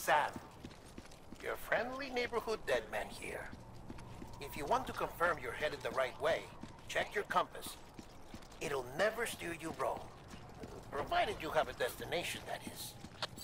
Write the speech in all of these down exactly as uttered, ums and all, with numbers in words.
Sam, your friendly neighborhood dead man here. If you want to confirm you're headed the right way, check your compass. It'll never steer you wrong. Provided you have a destination, that is.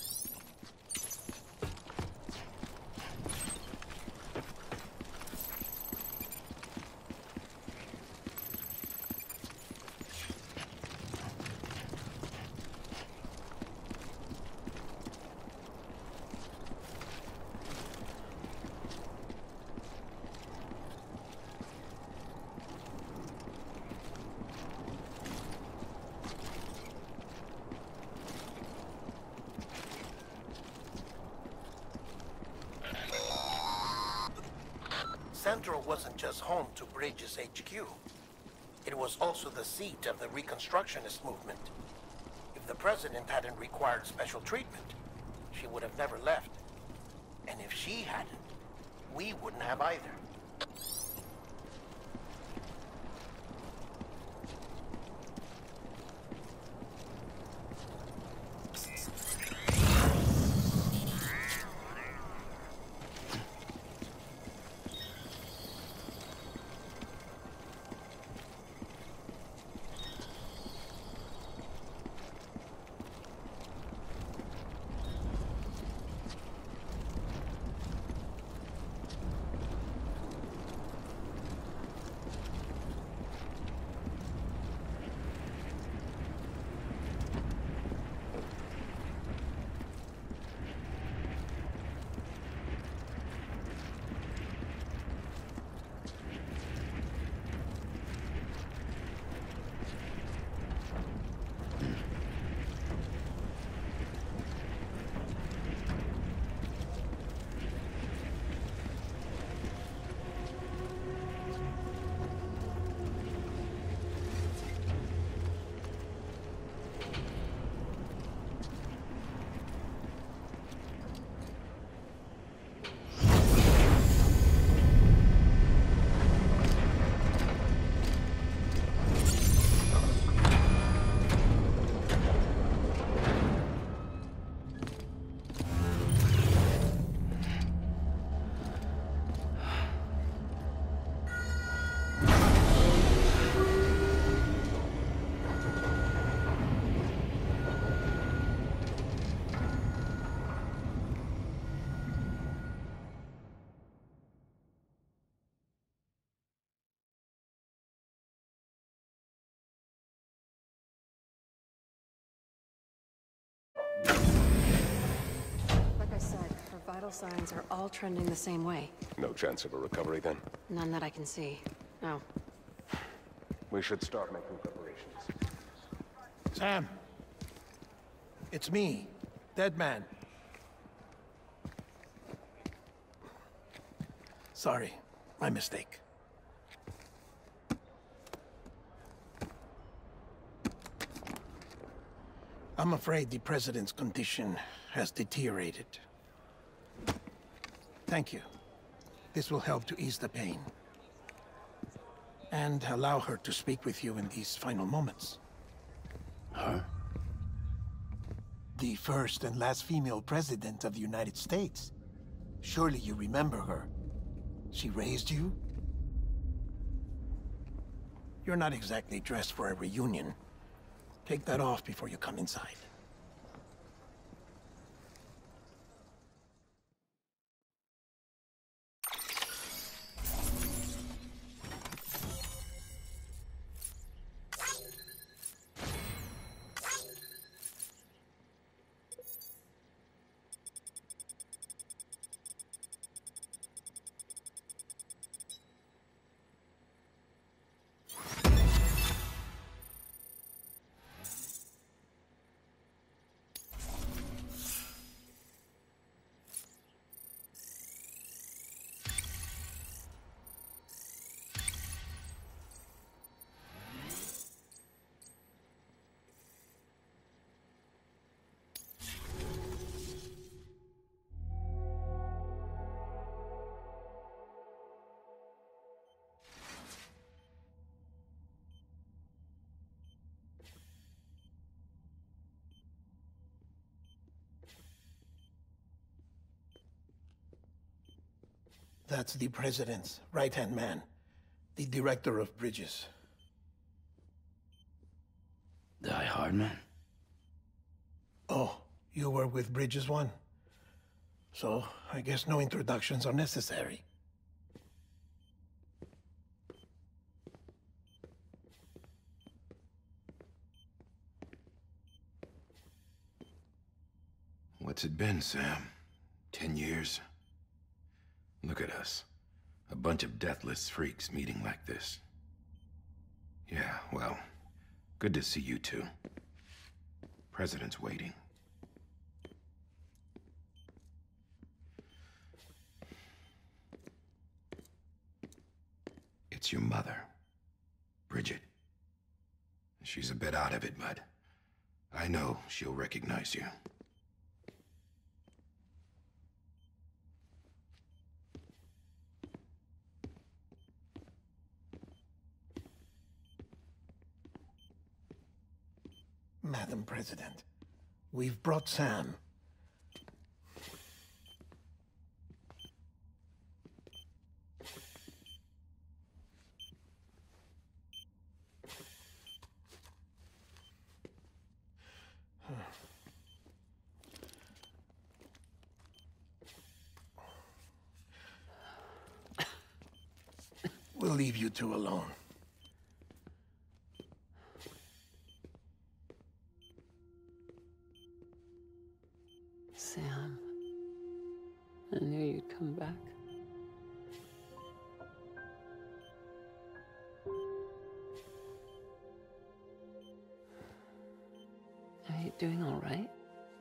Central wasn't just home to Bridges H Q. It was also the seat of the Reconstructionist movement. If the president hadn't required special treatment, she would have never left. And if she hadn't, we wouldn't have either. Like I said, her vital signs are all trending the same way. No chance of a recovery then? None that I can see. No. We should start making preparations. Sam. It's me, Dead Man. Sorry, my mistake. I'm afraid the President's condition has deteriorated. Thank you. This will help to ease the pain. And allow her to speak with you in these final moments. Huh? The first and last female president of the United States. Surely you remember her. She raised you? You're not exactly dressed for a reunion. Take that off before you come inside. That's the President's right-hand man, the Director of Bridges. Die Hardman? Oh, you were with Bridges One? So, I guess no introductions are necessary. What's it been, Sam? Ten years? Look at us. A bunch of deathless freaks meeting like this. Yeah, well, good to see you two. President's waiting. It's your mother, Bridget. She's a bit out of it, but I know she'll recognize you. Madam President, we've brought Sam. We'll leave you two alone. Sam, I knew you'd come back. Are you doing all right?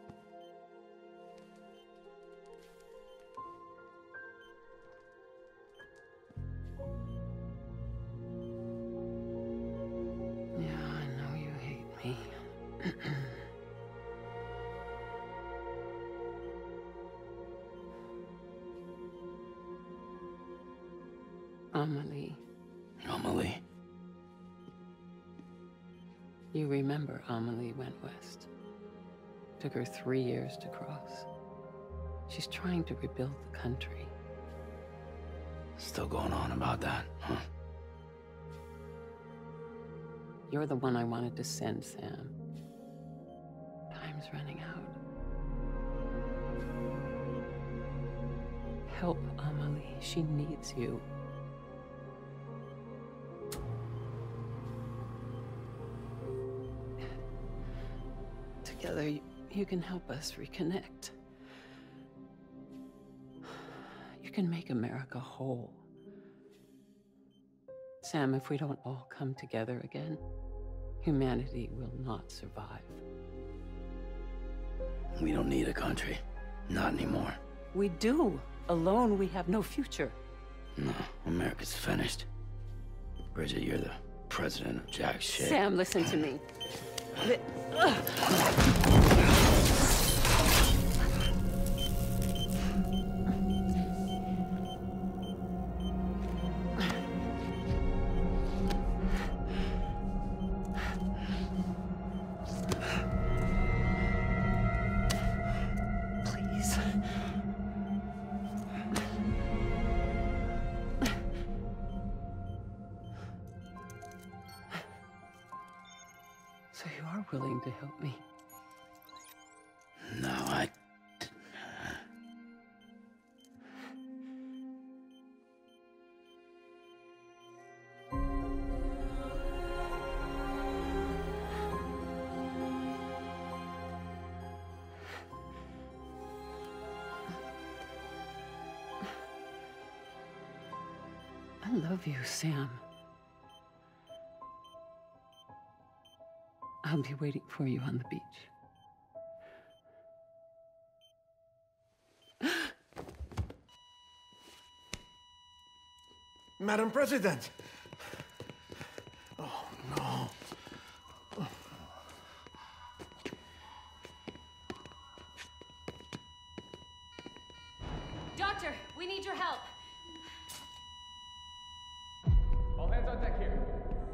Yeah, I know you hate me. Amelie. Amelie? You remember Amelie went west. Took her three years to cross. She's trying to rebuild the country. Still going on about that, huh? You're the one I wanted to send, Sam. Time's running out. Help Amelie. She needs you. Together, you, you can help us reconnect. You can make America whole. Sam, if we don't all come together again, humanity will not survive. We don't need a country. Not anymore. We do. Alone, we have no future. No, America's finished. Bridget, you're the president of jack shit. Sam, listen to me. Li- Please. So you are willing to help me? No, I... I love you, Sam. I'll be waiting for you on the beach. Madam President! Oh, no. Doctor, we need your help. All hands on deck here.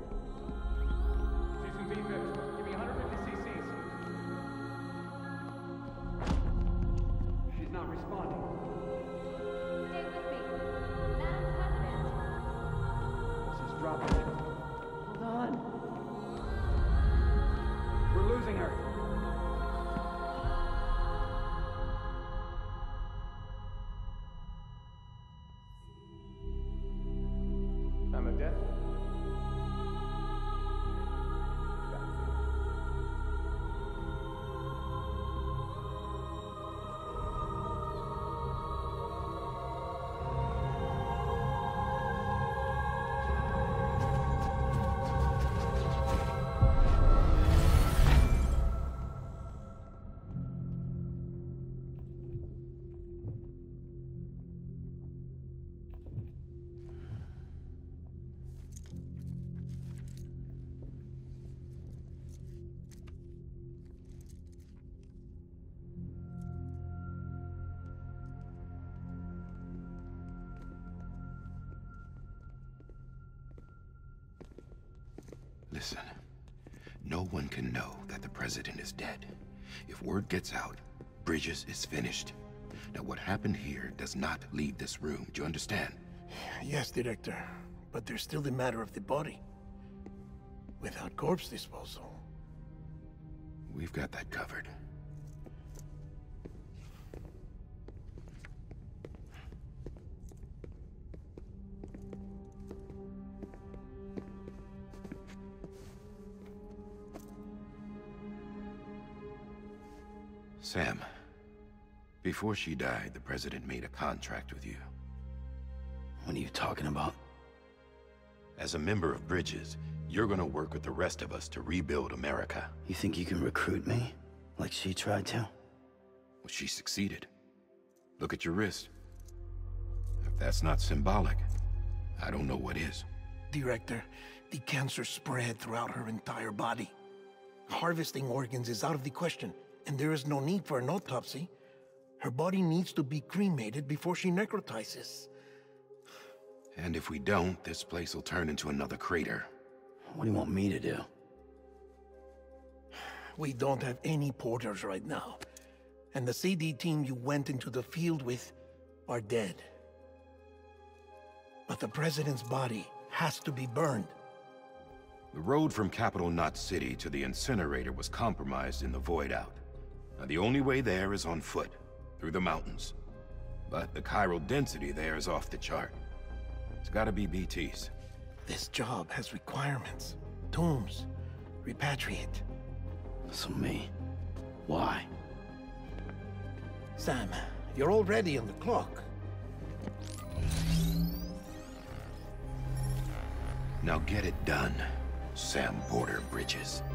Season V fifth. Give me one hundred fifty cc's. She's not responding. Stay with me. Listen, no one can know that the president is dead. If word gets out, Bridges is finished. Now, what happened here does not leave this room. Do you understand? Yes, Director. But there's still the matter of the body. Without corpse disposal. We've got that covered. Sam, before she died, the president made a contract with you. What are you talking about? As a member of Bridges, you're gonna work with the rest of us to rebuild America. You think you can recruit me? Like she tried to? Well, she succeeded. Look at your wrist. If that's not symbolic, I don't know what is. Director, the cancer spread throughout her entire body. Harvesting organs is out of the question, and there is no need for an autopsy. Her body needs to be cremated before she necrotizes. And if we don't, this place will turn into another crater. What do you want me to do? We don't have any porters right now. And the C D team you went into the field with are dead. But the president's body has to be burned. The road from Capital Knot City to the incinerator was compromised in the Void Out. Now, the only way there is on foot, through the mountains. But the chiral density there is off the chart. It's gotta be B T's. This job has requirements. Tombs. Repatriate. So me? Why? Sam, you're already on the clock. Now get it done, Sam Porter Bridges.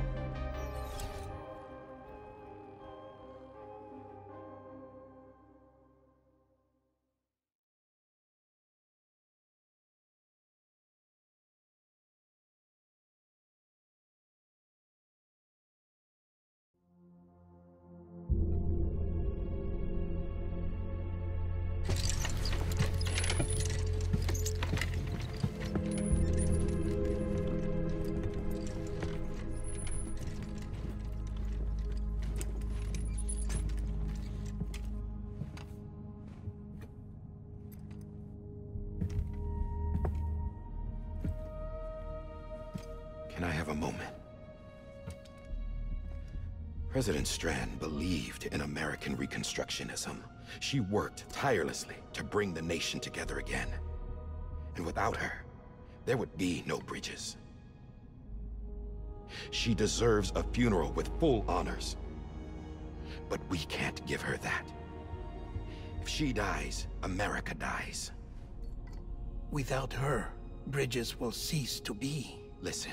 Can I have a moment? President Strand believed in American Reconstructionism. She worked tirelessly to bring the nation together again. And without her, there would be no Bridges. She deserves a funeral with full honors. But we can't give her that. If she dies, America dies. Without her, Bridges will cease to be. Listen.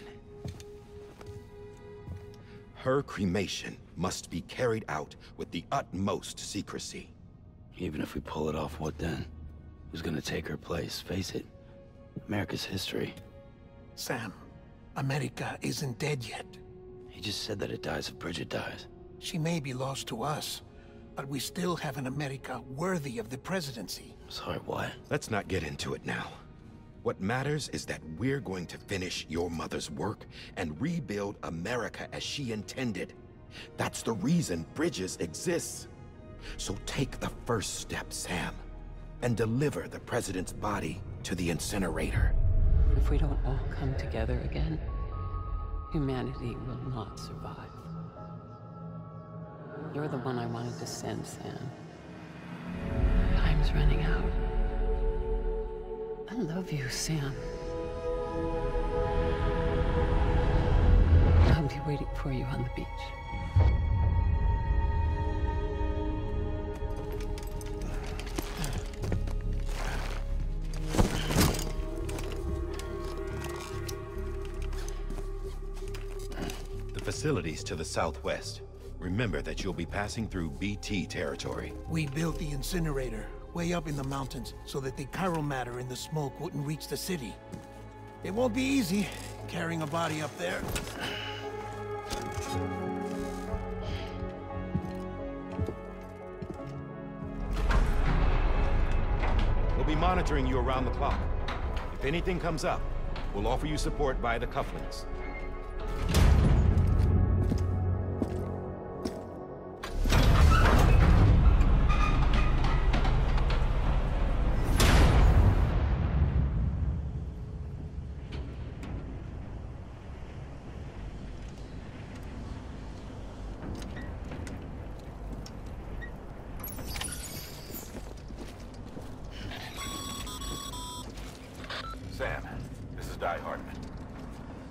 Her cremation must be carried out with the utmost secrecy. Even if we pull it off, what then? Who's gonna take her place? Face it, America's history. Sam, America isn't dead yet. He just said that it dies if Bridget dies. She may be lost to us, but we still have an America worthy of the presidency. Sorry, what? Let's not get into it now. What matters is that we're going to finish your mother's work and rebuild America as she intended. That's the reason Bridges exists. So take the first step, Sam, and deliver the president's body to the incinerator. If we don't all come together again, humanity will not survive. You're the one I wanted to send, Sam. Time's running out. I love you, Sam. I'll be waiting for you on the beach. The facilities to the southwest. Remember that you'll be passing through B T territory. We built the incinerator way up in the mountains so that the chiral matter in the smoke wouldn't reach the city. It won't be easy carrying a body up there. We'll be monitoring you around the clock. If anything comes up, we'll offer you support via the cufflinks.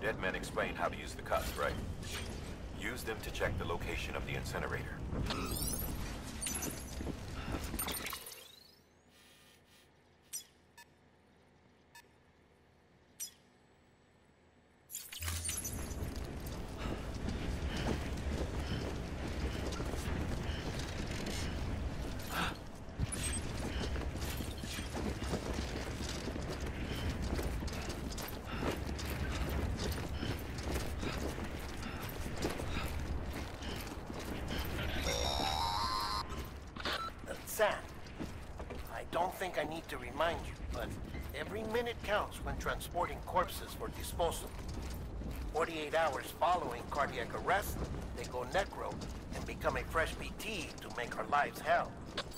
dead men explained how to use the cuts, right? Use them to check the location of the incinerator. Sam, I don't think I need to remind you, but every minute counts when transporting corpses for disposal. forty-eight hours following cardiac arrest, they go necro and become a fresh B T to make our lives hell.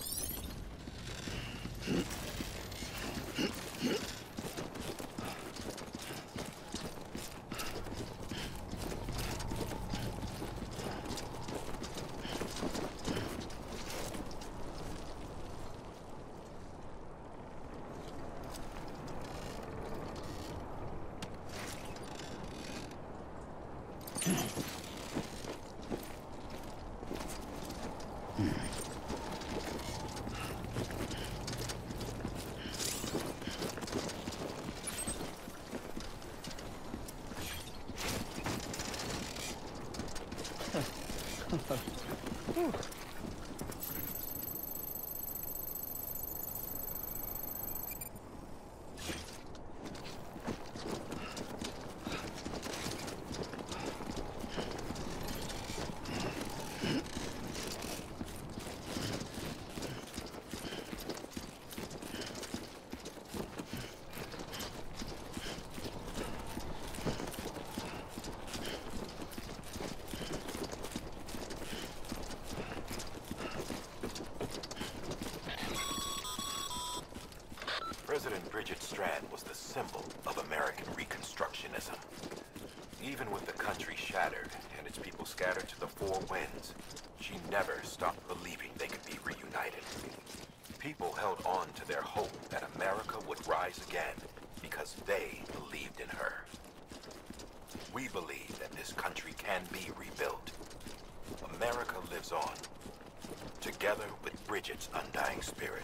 President Bridget Strand was the symbol of American Reconstructionism. Even with the country shattered and its people scattered to the four winds, she never stopped believing they could be reunited. People held on to their hope that America would rise again because they believed in her. We believe that this country can be rebuilt. America lives on, together with Bridget's undying spirit.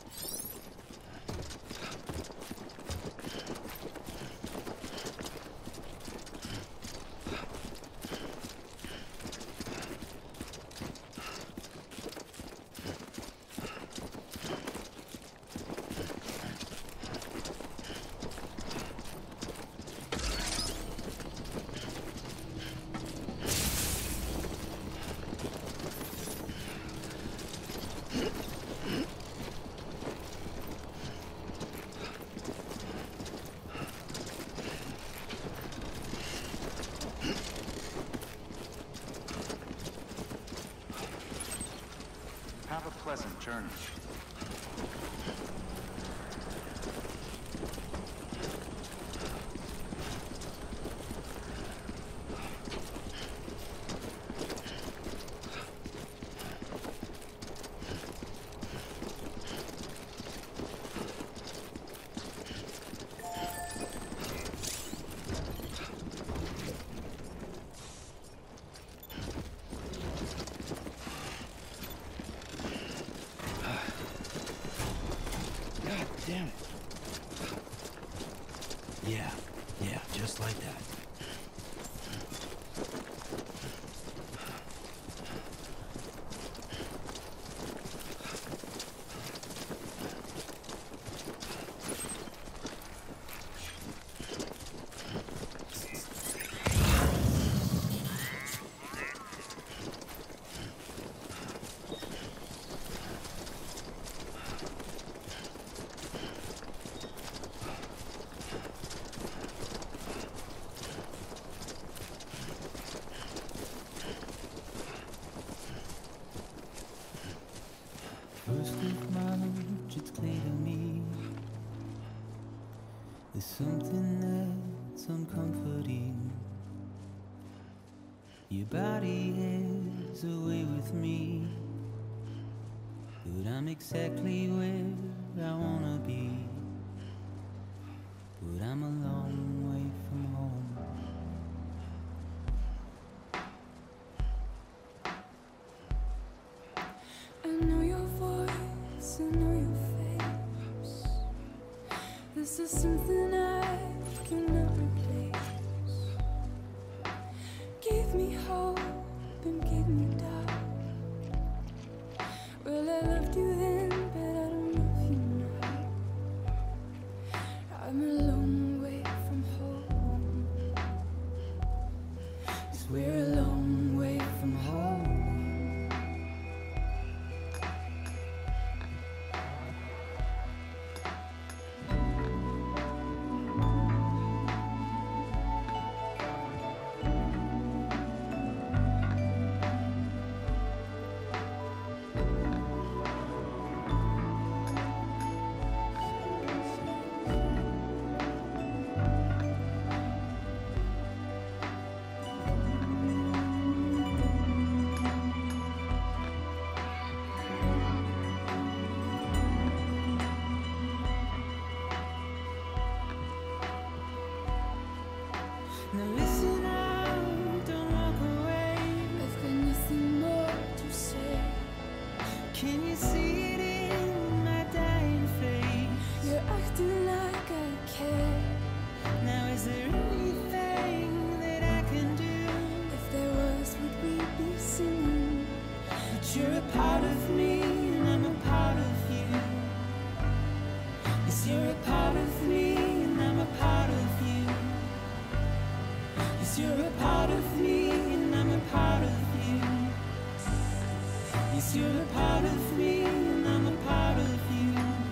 Have a pleasant journey. Damn it. Yeah, yeah, just like that. First of March, it's clear to me there's something that's uncomforting. Your body is away with me, but I'm exactly where I wanna be. But I'm a long way from home. This is something I cannot replace. Give me hope and give me doubt. Well, I loved you then, but I don't love you now. I'm a long way from home. 'Cause we're a long way from home. Now listen out, don't walk away. I've got nothing more to say. Can you see it in my dying face? You're acting like I care. Now is there anything that I can do? If there was, would we be singing? But you're a part of me and I'm a part of you. Yes, you're a part of me and I'm a part of you. Yes, you're a part of me and I'm a part of you. Yes, you're a part of me and I'm a part of you.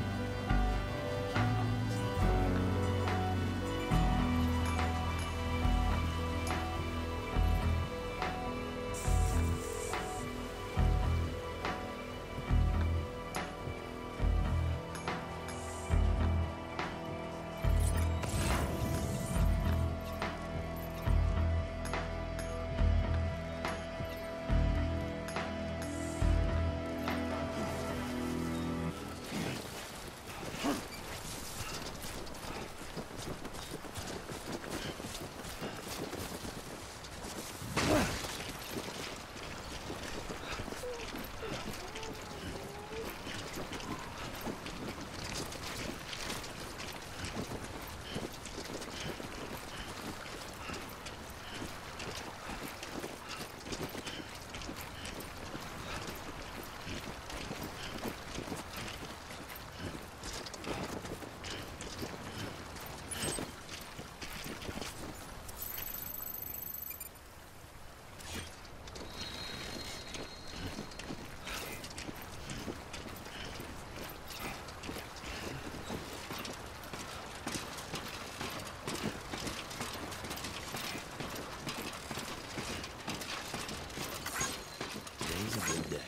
Today's a good day.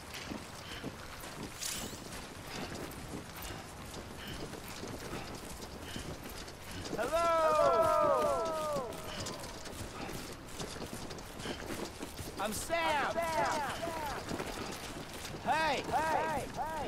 Hello! I'm Sam! I'm Sam. Hey! Hey! Hey!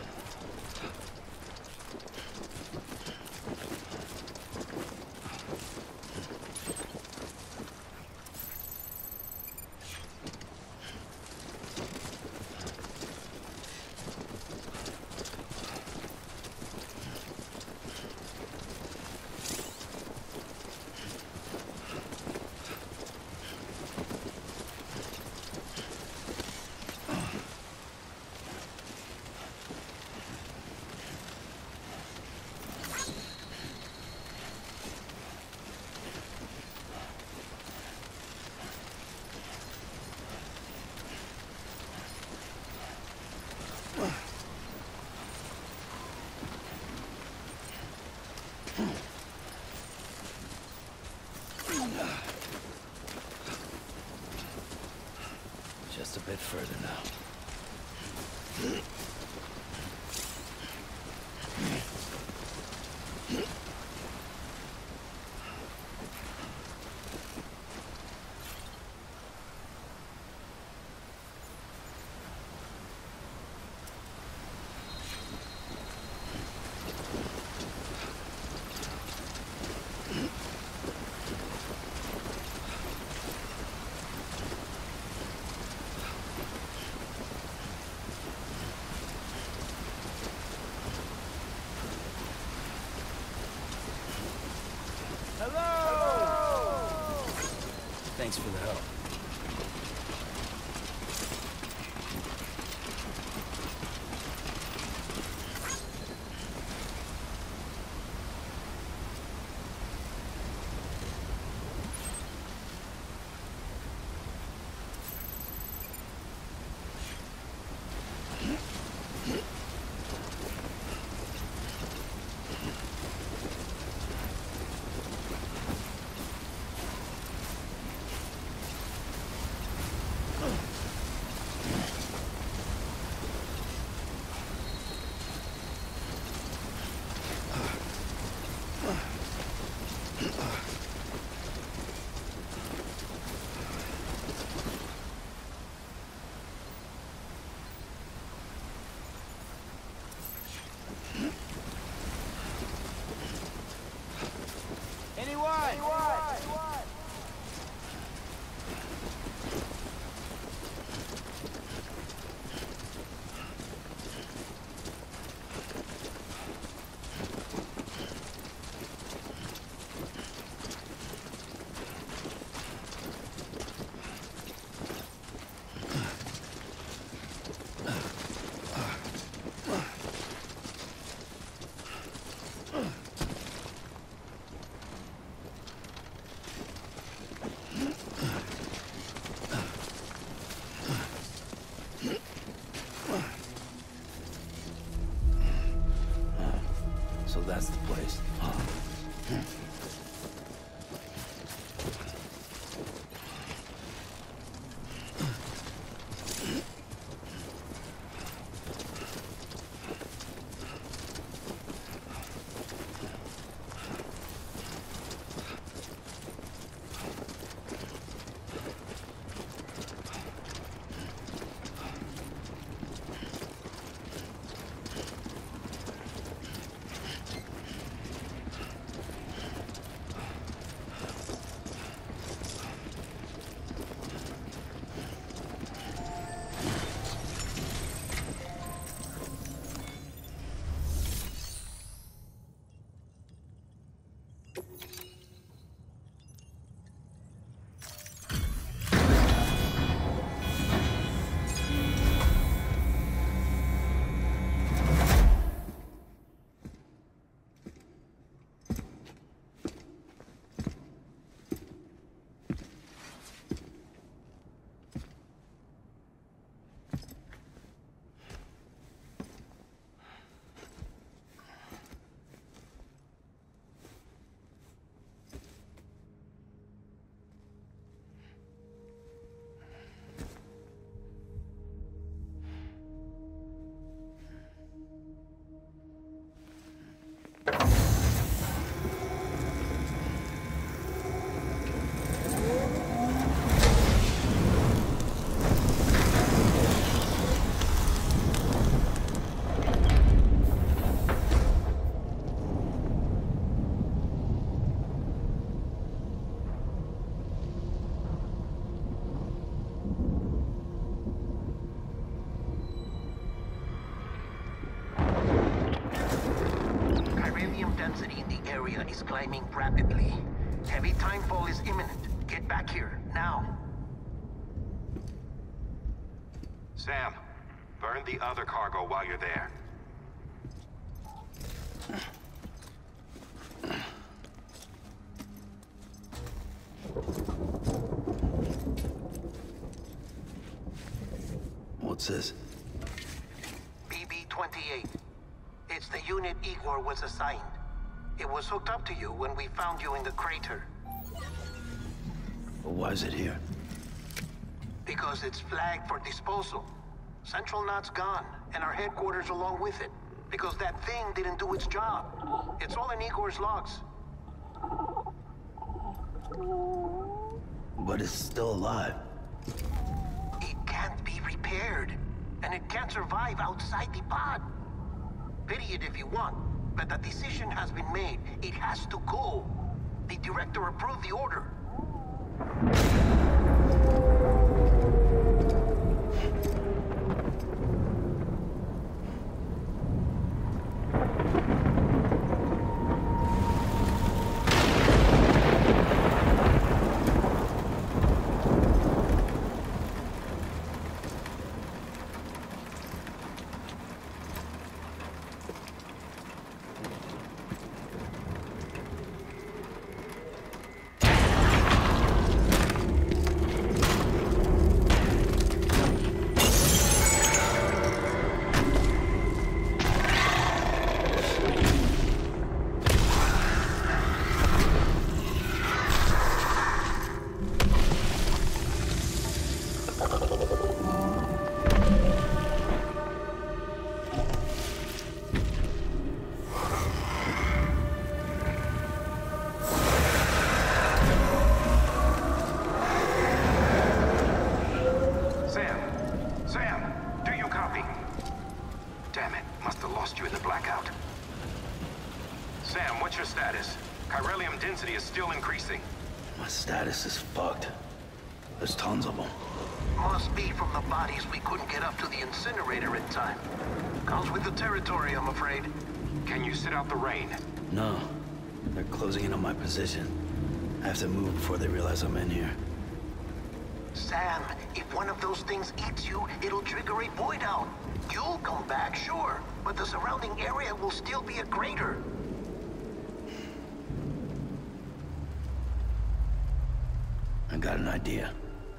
Just a bit further now. Thanks for the help. So that's the place. Huh. Is climbing rapidly. Heavy timefall is imminent. Get back here, now. Sam, burn the other cargo while you're there. What's this? B B twenty-eight. It's the unit Igor was assigned. It was hooked up to you when we found you in the crater. But why is it here? Because it's flagged for disposal. Central Knot's gone, and our headquarters along with it. Because that thing didn't do its job. It's all in Igor's logs. But it's still alive. It can't be repaired. And it can't survive outside the pod. Pity it if you want. But the decision has been made. It has to go. The director approved the order. the blackout. Sam, what's your status? Chiralium density is still increasing. My status is fucked. There's tons of them. Must be from the bodies we couldn't get up to the incinerator in time. Comes with the territory, I'm afraid. Can you sit out the rain? No. They're closing in on my position. I have to move before they realize I'm in here. Sam, if one of those things eats you, it'll trigger a void out. You'll come back, sure, but the surrounding area will still be a crater. I got an idea.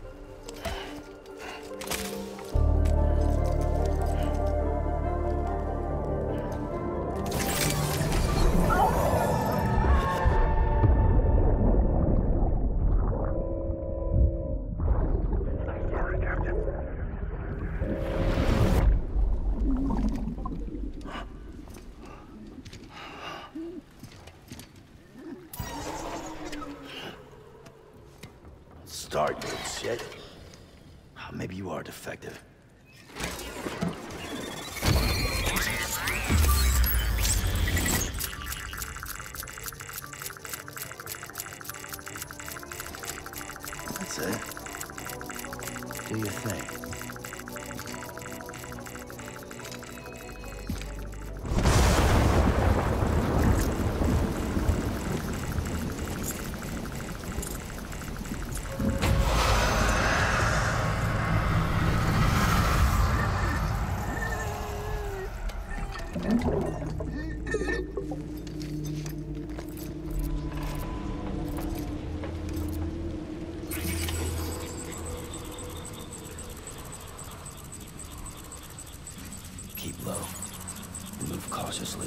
Start, you shit. Maybe you are defective. That's it. Do your thing. Keep low. Move cautiously.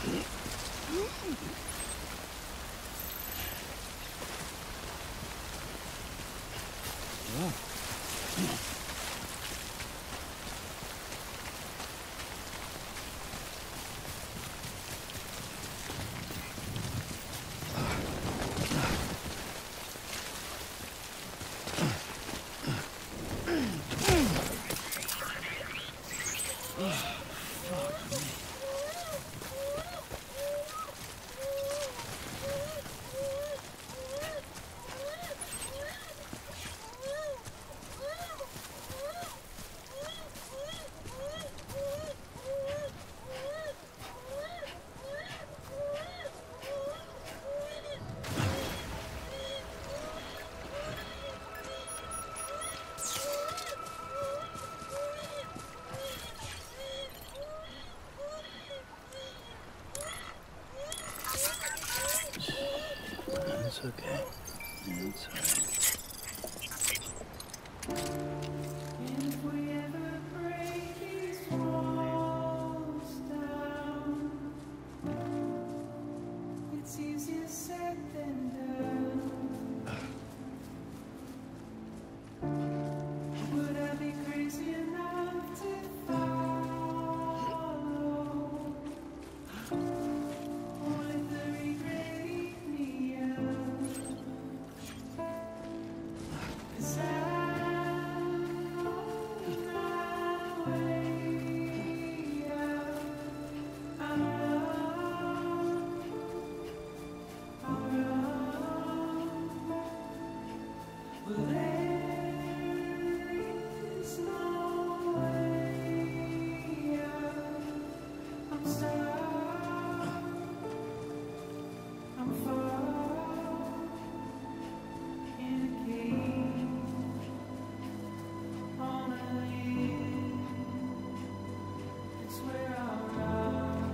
It's okay. It's alright. If we ever break these walls down, it's easier said than done. Would I be crazy enough to follow? Or let the regret eat me out? 'Cause I'm on my way out. I'm wrong. I'm wrong. Well, there's no way out. I'm stuck. I'm far in a cage on a limb. It's where I'll run.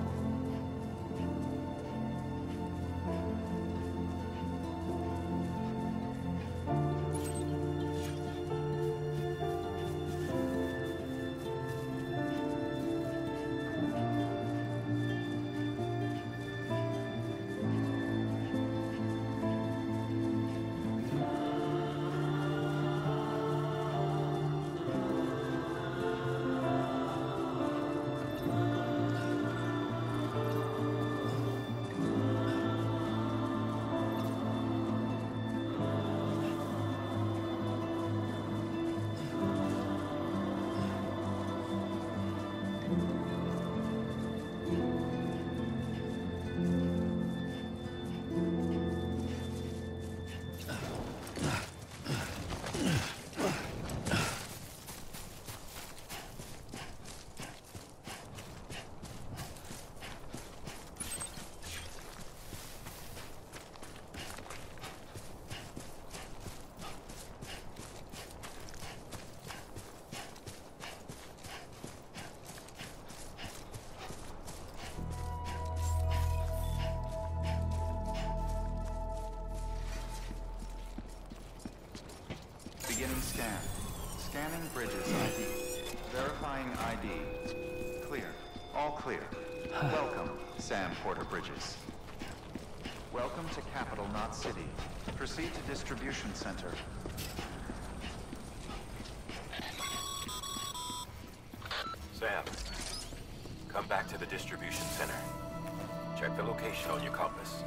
Beginning scan. Scanning Bridges I D. Verifying I D. Clear. All clear. Welcome, Sam Porter Bridges. Welcome to Capital Knot City. Proceed to Distribution Center. Sam, come back to the distribution center. Check the location on your compass.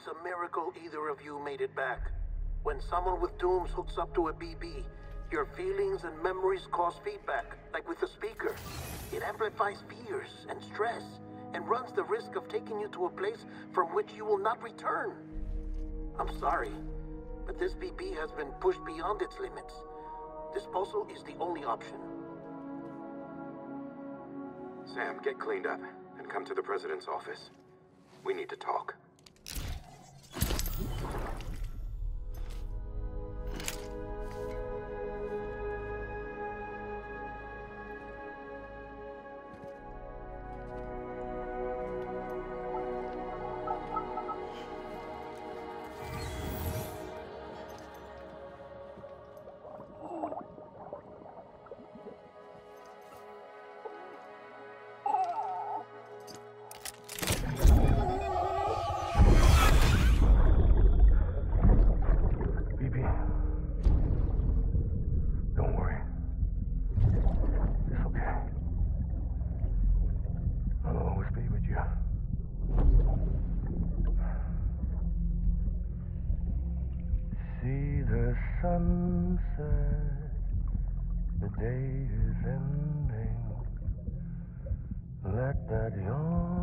It's a miracle either of you made it back. When someone with dooms hooks up to a B B, your feelings and memories cause feedback, like with a speaker. It amplifies fears and stress, and runs the risk of taking you to a place from which you will not return. I'm sorry, but this B B has been pushed beyond its limits. Disposal is the only option. Sam, get cleaned up and come to the President's office. We need to talk. Sunset, the day is ending. Let that yawn